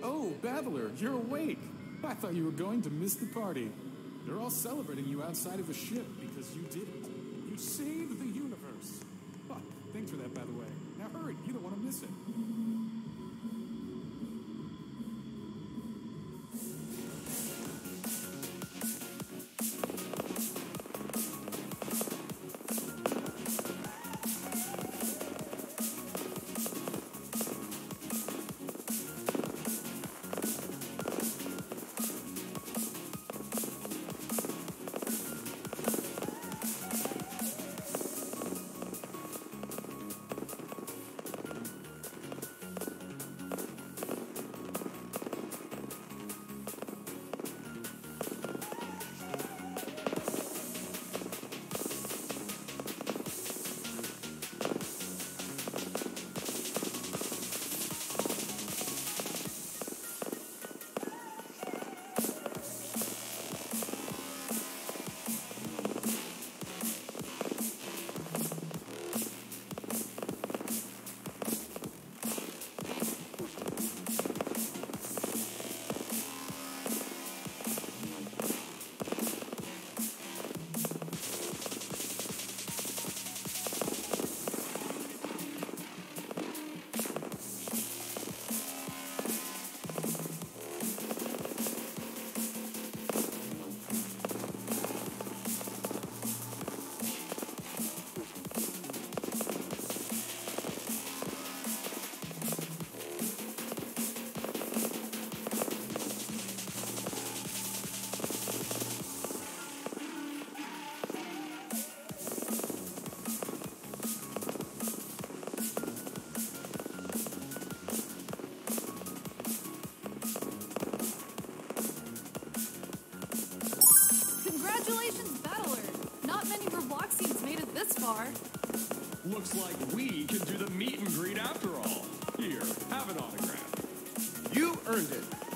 Oh, Babbler, you're awake. I thought you were going to miss the party. They're all celebrating you outside of the ship because you did it. You saved the universe. Oh, thanks for that, by the way. Now hurry, you don't want to miss it. Congratulations, Battler! Not many Robloxians made it this far. Looks like we can do the meet and greet after all. Here, have an autograph. You earned it.